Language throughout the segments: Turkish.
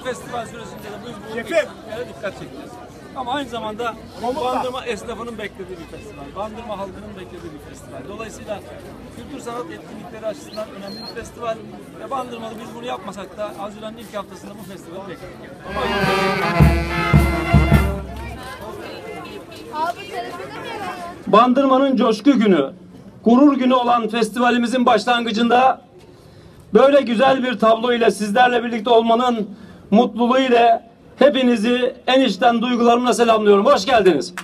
festival süresince de biz bu eksiklere dikkat çekeceğiz. Ama aynı zamanda Bandırma esnafının beklediği bir festival, Bandırma halkının beklediği bir festival. Dolayısıyla kültür sanat etkinlikleri açısından önemli bir festival ve Bandırma'da biz bunu yapmasak da Haziran'ın ilk haftasında bu festivali bekliyoruz. Bandırma'nın coşku günü, gurur günü olan festivalimizin başlangıcında böyle güzel bir tablo ile sizlerle birlikte olmanın mutluluğu ile hepinizi en içten duygularımla selamlıyorum. Hoş geldiniz.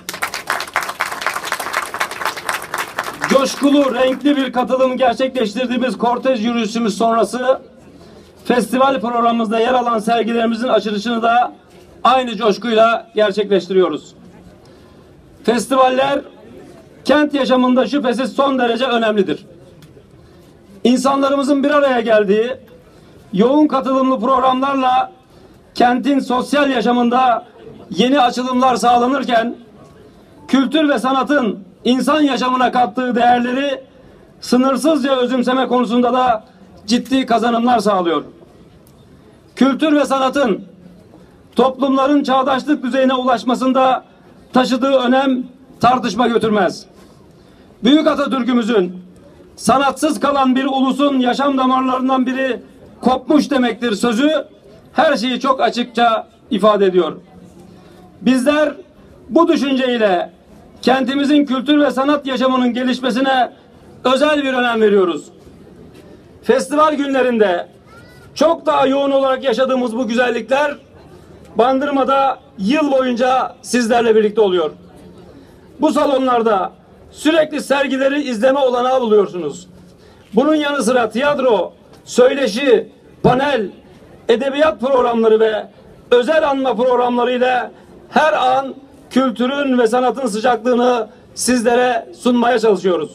Coşkulu, renkli bir katılım gerçekleştirdiğimiz kortej yürüyüşümüz sonrası festival programımızda yer alan sergilerimizin açılışını da aynı coşkuyla gerçekleştiriyoruz. Festivaller kent yaşamında şüphesiz son derece önemlidir. İnsanlarımızın bir araya geldiği yoğun katılımlı programlarla kentin sosyal yaşamında yeni açılımlar sağlanırken kültür ve sanatın insan yaşamına kattığı değerleri sınırsızca özümseme konusunda da ciddi kazanımlar sağlıyor. Kültür ve sanatın toplumların çağdaşlık düzeyine ulaşmasında taşıdığı önem tartışma götürmez. Büyük Atatürk'ümüzün sanatsız kalan bir ulusun yaşam damarlarından biri kopmuş demektir sözü her şeyi çok açıkça ifade ediyor. Bizler bu düşünceyle kentimizin kültür ve sanat yaşamının gelişmesine özel bir önem veriyoruz. Festival günlerinde çok daha yoğun olarak yaşadığımız bu güzellikler Bandırma'da yıl boyunca sizlerle birlikte oluyor. Bu salonlarda sürekli sergileri izleme olanağı buluyorsunuz. Bunun yanı sıra tiyatro, söyleşi, panel, edebiyat programları ve özel anma programları ile her an kültürün ve sanatın sıcaklığını sizlere sunmaya çalışıyoruz.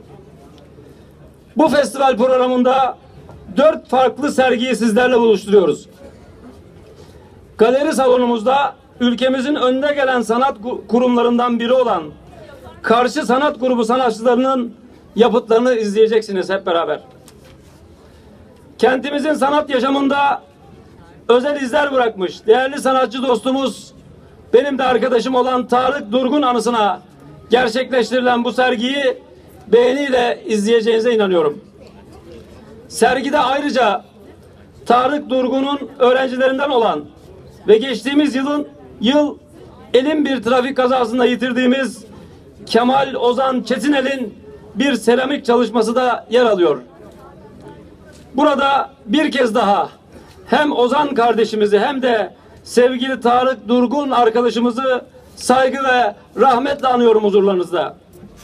Bu festival programında 4 farklı sergiyi sizlerle buluşturuyoruz. Galeri salonumuzda ülkemizin önde gelen sanat kurumlarından biri olan Karşı Sanat Grubu sanatçılarının yapıtlarını izleyeceksiniz hep beraber. Kentimizin sanat yaşamında özel izler bırakmış değerli sanatçı dostumuz, benim de arkadaşım olan Tarık Durgun anısına gerçekleştirilen bu sergiyi beğeniyle izleyeceğinize inanıyorum. Sergide ayrıca Tarık Durgun'un öğrencilerinden olan ve geçtiğimiz yıl elin bir trafik kazasında yitirdiğimiz Kemal Ozan Çetinel'in bir seramik çalışması da yer alıyor. Burada bir kez daha hem Ozan kardeşimizi hem de sevgili Tarık Durgun arkadaşımızı saygı ve rahmetle anıyorum huzurlarınızda.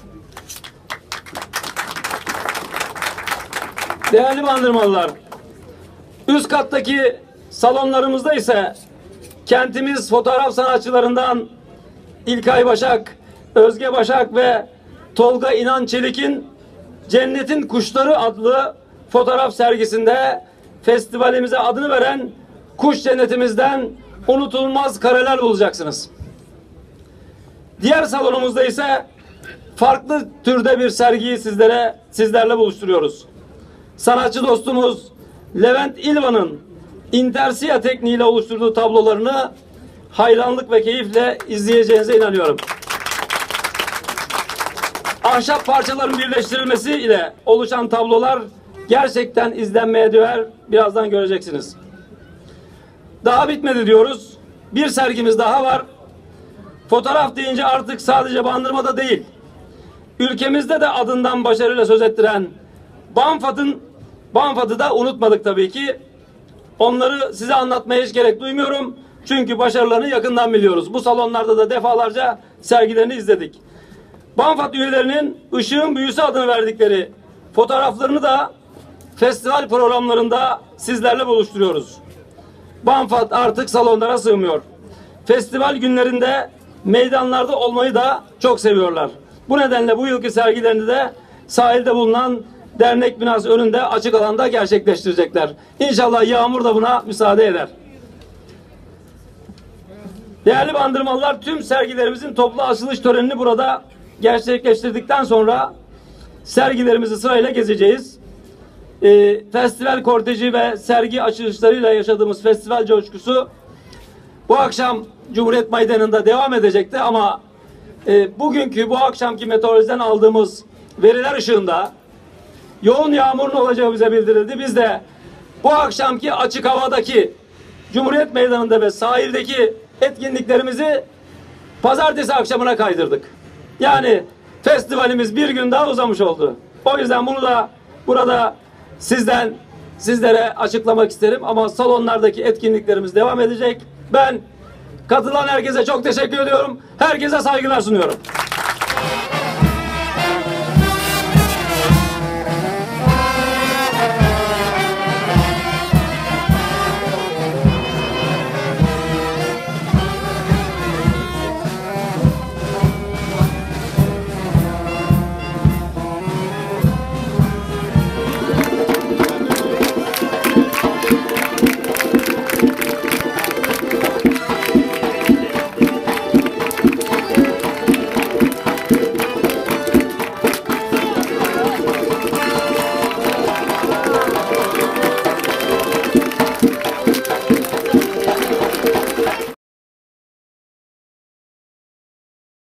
Değerli Bandırmalılar, üst kattaki salonlarımızda ise kentimiz fotoğraf sanatçılarından İlkay Başak, Özge Başak ve Tolga İnan Çelik'in Cennetin Kuşları adlı fotoğraf sergisinde festivalimize adını veren kuş cennetimizden unutulmaz kareler bulacaksınız. Diğer salonumuzda ise farklı türde bir sergiyi sizlerle buluşturuyoruz. Sanatçı dostumuz Levent İlvan'ın intersiya tekniğiyle oluşturduğu tablolarını hayranlık ve keyifle izleyeceğinize inanıyorum. Ahşap parçaların birleştirilmesi ile oluşan tablolar gerçekten izlenmeye değer. Birazdan göreceksiniz. Daha bitmedi diyoruz. Bir sergimiz daha var. Fotoğraf deyince artık sadece Bandırma'da değil, ülkemizde de adından başarıyla söz ettiren Banfat'ı da unutmadık tabii ki. Onları size anlatmaya hiç gerek duymuyorum. Çünkü başarılarını yakından biliyoruz. Bu salonlarda da defalarca sergilerini izledik. Banfat üyelerinin Işığın Büyüsü adını verdikleri fotoğraflarını da festival programlarında sizlerle buluşturuyoruz. Banfat artık salonlara sığmıyor. Festival günlerinde meydanlarda olmayı da çok seviyorlar. Bu nedenle bu yılki sergilerini de sahilde bulunan dernek binası önünde açık alanda gerçekleştirecekler. İnşallah yağmur da buna müsaade eder. Değerli Bandırmalılar, tüm sergilerimizin toplu açılış törenini burada gerçekleştirdikten sonra sergilerimizi sırayla gezeceğiz. festival korteji ve sergi açılışlarıyla yaşadığımız festival coşkusu bu akşam Cumhuriyet Meydanı'nda devam edecekti ama bugünkü bu akşamki meteorolojiden aldığımız veriler ışığında yoğun yağmurun olacağı bize bildirildi. Biz de bu akşamki açık havadaki Cumhuriyet Meydanı'nda ve sahildeki etkinliklerimizi pazartesi akşamına kaydırdık. Yani festivalimiz bir gün daha uzamış oldu. O yüzden bunu da burada sizlere açıklamak isterim ama salonlardaki etkinliklerimiz devam edecek. Ben katılan herkese çok teşekkür ediyorum. Herkese saygılar sunuyorum.